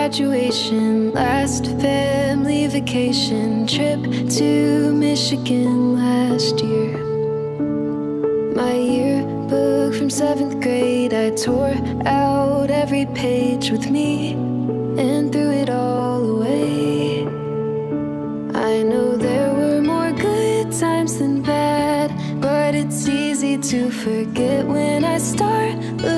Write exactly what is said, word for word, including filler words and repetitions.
graduation, last family vacation, trip to Michigan last year. My yearbook from seventh grade, I tore out every page with me and threw it all away. I know there were more good times than bad, but it's easy to forget when I start looking